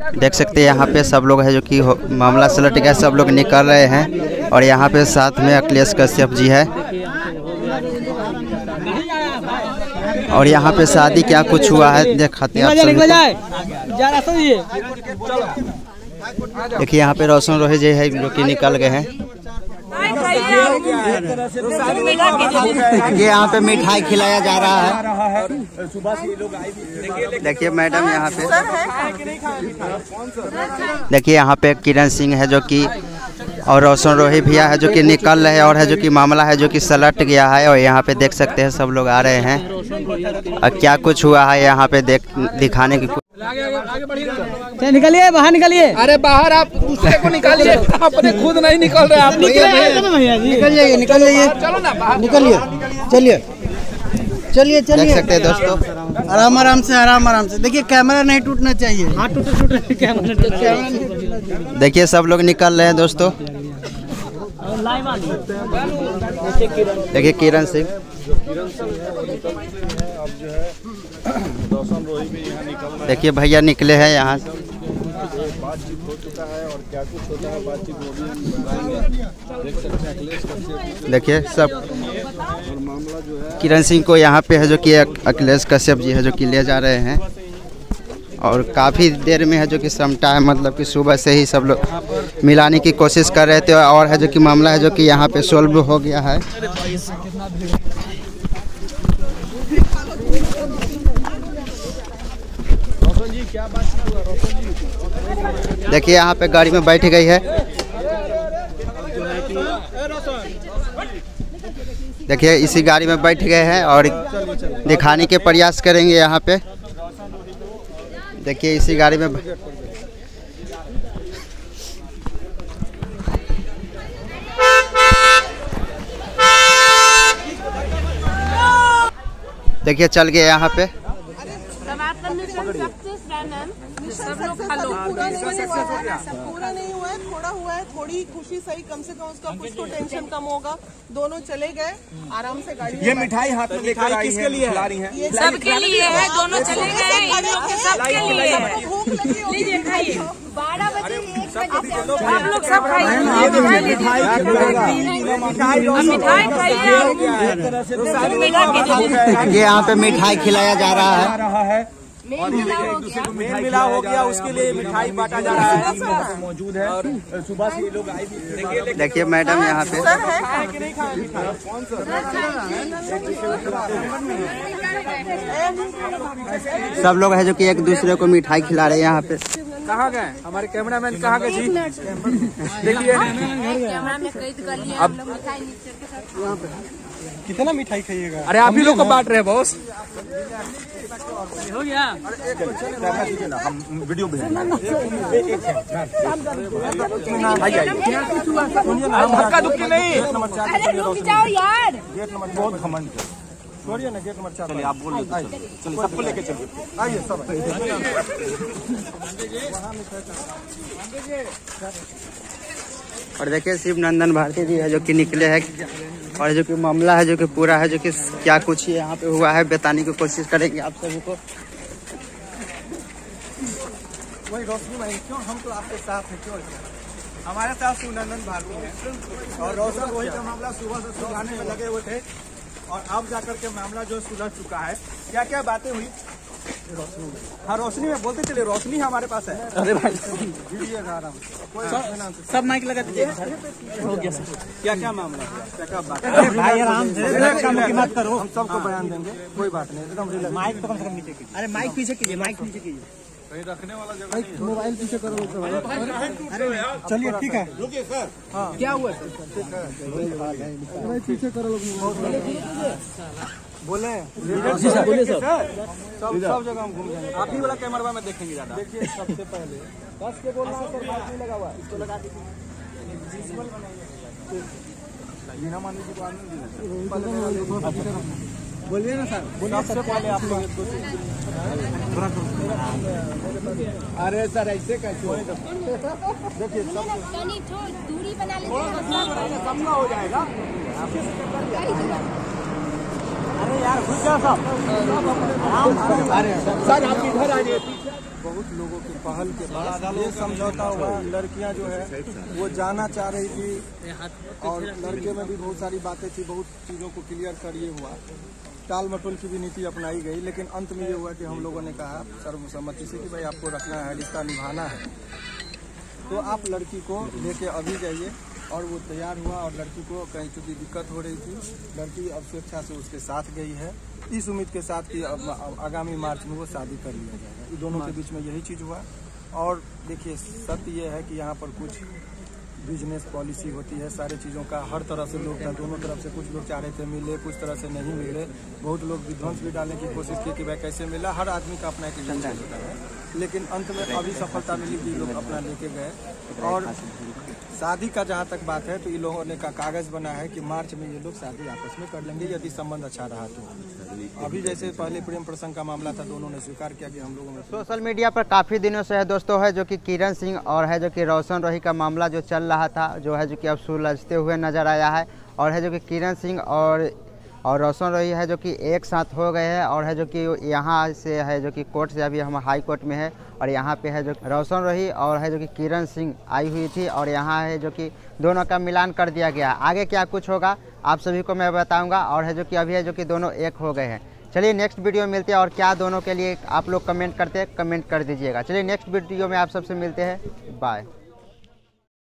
देख सकते हैं यहाँ पे सब लोग है जो कि मामला से लट गया, सब लोग निकल रहे हैं और यहाँ पे साथ में अखिलेश कश्यप जी है और यहाँ पे शादी क्या कुछ हुआ है दिखाते हैं आप सभी को। देखिए यहाँ पे रोशन रोही जी है जो कि निकल गए हैं। ये यहाँ पे मिठाई खिलाया जा रहा है। देखिए मैडम यहाँ पे, देखिए यहाँ पे किरण सिंह है जो कि और रोशन रोही भैया है जो कि निकल रहे हैं और है जो कि मामला है जो कि सलट गया है और यहाँ पे देख सकते हैं सब लोग आ रहे हैं और क्या कुछ हुआ है यहाँ पे दिखाने की। निकलिए बाहर, निकलिए। अरे बाहर आप दूसरे को निकालिए, अपने खुद नहीं निकल रहे आप। निकल जाइए, निकल जाइए, चलो ना बाहर निकलिए, चलिए चलिए चलिए। देख सकते हैं दोस्तों, आराम आराम से, आराम आराम से। देखिए कैमरा नहीं टूटना चाहिए। हाँ टूटे कैमरा। देखिए सब लोग निकल रहे हैं दोस्तों। देखिए किरण सिंह, देखिए भैया निकले हैं यहाँ। बातचीत हो चुका है और क्या कुछ होता है बातचीत वो भी हम बताएंगे। देख सकते हैं अखिलेश कश्यप, देखिए सब और मामला जो है किरण सिंह को यहाँ पे है जो कि अखिलेश कश्यप जी है जो कि ले जा रहे हैं और काफ़ी देर में है जो कि समटा है, मतलब कि सुबह से ही सब लोग मिलाने की कोशिश कर रहे थे और है जो कि मामला है जो कि यहाँ पे सोल्व हो गया है। देखिए यहाँ पे गाड़ी में बैठ गई है। देखिए इसी गाड़ी में बैठ गए हैं और दिखाने के प्रयास करेंगे यहाँ पे। देखिए इसी गाड़ी में देखिए चल गए यहाँ पे। सब लोग पूरा नहीं हुआ है, थोड़ा हुआ है, थोड़ी खुशी सही, कम से कम उसका कुछ तो टेंशन कम होगा। दोनों चले गए आराम से गाड़ी। ये मिठाई हाथ में लेकर आई किसके लिए ला रही हैं? सबके लिए है, दोनों चले गए, सबके लिए है। भूख लगी होगी, 12 बजे 1 बजे आप लोग सब खाइए, मिठाई खाइए। ये यहाँ पे मिठाई खिलाया जा रहा है। और एक दूसरे को मिठाई मिला हो गया, उसके लिए मिठाई बांटा जा रहा है। मौजूद है और सुबह से लोग आए भी। देखिए मैडम यहाँ पे सब लोग है जो कि एक दूसरे को मिठाई खिला रहे हैं यहाँ पे। कहाँ गए हमारे कैमरामैन, कहाँ गए जी? देखिए अब कितना मिठाई खाइएगा? अरे आप ही लोग को बांट रहे हैं बॉस। हो गया। हम वीडियो धक्का धुक्की नहीं। अरे रुक जाओ यार। गेट नंबर बहुत घमंड है, छोड़िए ना गेट नंबर 4। चलिए आप बोलिए, चलिए सबको लेके चलिए, आइए सब। और देखिए शिव नंदन भारती जी है जो कि निकले हैं और जो कि मामला है जो कि पूरा है जो कि क्या कुछ यहाँ पे हुआ है बताने की कोशिश करेंगे आप सभी को। वही रोशनी भाई, क्यों हम तो आपके साथ हैं, क्यों? हमारे साथ शिव नंदन भारती है और रोशन रोही का मामला सुबह से सुलझाने में लगे हुए थे और अब जाकर के मामला जो सुलझ चुका है। क्या क्या बातें हुई? हाँ रोशनी में बोलते चले, रोशनी हमारे पास है। अरे भाई सब माइक लगा दीजिए। हो गया सर, क्या क्या मामला है, क्या क्या बात? भाई आराम से मत करो, हम सबको बयान देंगे, कोई बात नहीं, एकदम माइक तो कम से कम नीचे कीजिए। अरे माइक पीछे कीजिए, माइक नीचे कीजिए, कहीं रखने वाला जगह। मोबाइल पीछे करो। चलिए ठीक है, रुकिए सर। हाँ क्या हुआ सर? पीछे करो लोग, बोले बोलिए सर। सब जगह हम घूम जाएंगे, आप ही वाला कैमरा में देखेंगे ज्यादा। देखिए सबसे पहले बस के बोलना है, सर माइक नहीं लगा हुआ, इसको लगा दीजिए। बोलिए ना सर, सबसे पहले आप लोग अरे सर ऐसे कैसे? देखिए दूरी बना सबका हो जाएगा। अरे यार घुस जाओ सब। अरे सर आप इधर आ जाइए। बहुत लोगों के पहल के बाद ये समझौता हुआ। लड़कियां जो है वो जाना चाह रही थी और लड़के में भी बहुत सारी बातें थी, बहुत चीज़ों को क्लियर कर ये हुआ। टाल मटोल की भी नीति अपनाई गई, लेकिन अंत में ये हुआ कि हम लोगों ने कहा सर्वसम्मति से कि भाई आपको रखना है, रिश्ता निभाना है, तो आप लड़की को लेके अभी जाइए। और वो तैयार हुआ और लड़की को कहीं चूँकि दिक्कत हो रही थी, लड़की अब स्वेच्छा से उसके साथ गई है, इस उम्मीद के साथ कि आगामी मार्च में वो शादी कर लिया जाएगा। इन दोनों के बीच में यही चीज़ हुआ। और देखिए सत्य ये है कि यहाँ पर कुछ बिजनेस पॉलिसी होती है, सारी चीज़ों का हर तरह से लोग दोनों तरफ से, कुछ लोग चाह रहे थे मिले, कुछ तरह से नहीं मिले, बहुत लोग विध्वंस भी डालने की कोशिश की कि भाई कैसे मिला। हर आदमी का अपना एक एजेंडा होता है, लेकिन अंत में अभी सफलता मिली कि लोग अपना लेके गए। और शादी का जहाँ तक बात है तो इन लोगों ने का कागज बना है कि मार्च में ये लोग शादी आपस में कर लेंगे यदि संबंध अच्छा रहा तो। अभी जैसे पहले प्रेम प्रसंग का मामला था, दोनों ने स्वीकार किया कि हम लोगों में सोशल मीडिया पर काफ़ी दिनों से है दोस्तों, है जो कि किरण सिंह और है जो कि रोशन रोही का मामला जो चल रहा था, जो है जो कि अब सुलझते हुए नज़र आया है। और है जो कि किरण सिंह और रोशन रोही है जो कि एक साथ हो गए हैं। और है जो कि यहाँ से है जो कि कोर्ट से अभी हम हाई कोर्ट में है, और यहाँ पे है जो रोशन रोही और है जो कि किरण सिंह आई हुई थी, और यहाँ है जो कि दोनों का मिलान कर दिया गया। आगे क्या कुछ होगा आप सभी को मैं बताऊंगा। और है जो कि अभी है जो कि दोनों एक हो गए हैं। चलिए नेक्स्ट वीडियो मिलते हैं, और क्या दोनों के लिए आप लोग कमेंट करते हैं, कमेंट कर दीजिएगा। चलिए नेक्स्ट वीडियो में आप सबसे मिलते हैं, बाय।